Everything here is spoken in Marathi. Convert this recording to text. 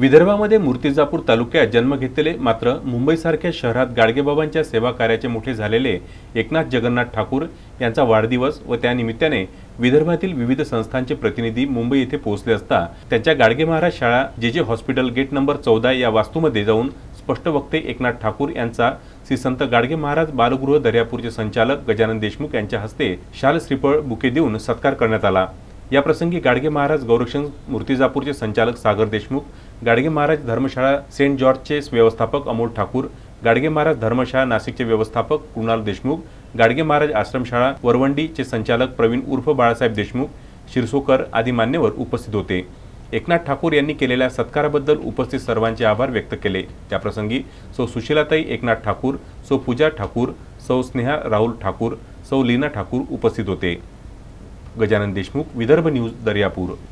विदर्भामध्ये मूर्तिजापूर तालुक्यात जन्म घेतलेले मात्र मुंबईसारख्या शहरात गाडगेबाबांच्या सेवा कार्याचे मोठे झालेले एकनाथ जगन्नाथ ठाकूर यांचा वाढदिवस व त्यानिमित्ताने विदर्भातील विविध संस्थांचे प्रतिनिधी मुंबई येथे पोहोचले असता त्यांच्या गाडगे महाराज शाळा जे हॉस्पिटल गेट नंबर 14 या वास्तूमध्ये जाऊन स्पष्ट वक्ते एकनाथ ठाकूर यांचा श्री संत गाडगे महाराज बालगृह दर्यापूरचे संचालक गजानन देशमुख यांच्या हस्ते शाल श्रीफळ बुके देऊन सत्कार करण्यात आला। या प्रसंगी गाडगे महाराज गौरक्षण मूर्तिजापूरचे संचालक सागर देशमुख, गाडगे महाराज धर्मशाळा सेंट जॉर्जचे व्यवस्थापक अमोल ठाकूर, गाडगे महाराज धर्मशाळा नाशिकचे व्यवस्थापक कुणाल देशमुख, गाडगे महाराज आश्रमशाळा वरवंडीचे संचालक प्रवीण उर्फ बाळासाहेब देशमुख, शिरसोकर आदी मान्यवर उपस्थित होते। एकनाथ ठाकूर यांनी केलेल्या सत्काराबद्दल उपस्थित सर्वांचे आभार व्यक्त केले। त्याप्रसंगी सौ सुशीलाताई एकनाथ ठाकूर, सौ पूजा ठाकूर, सौ स्नेहा राहुल ठाकूर, सौ लीना ठाकूर उपस्थित होते। गजानन देशमुख, विदर्भ न्यूज, दर्यापूर।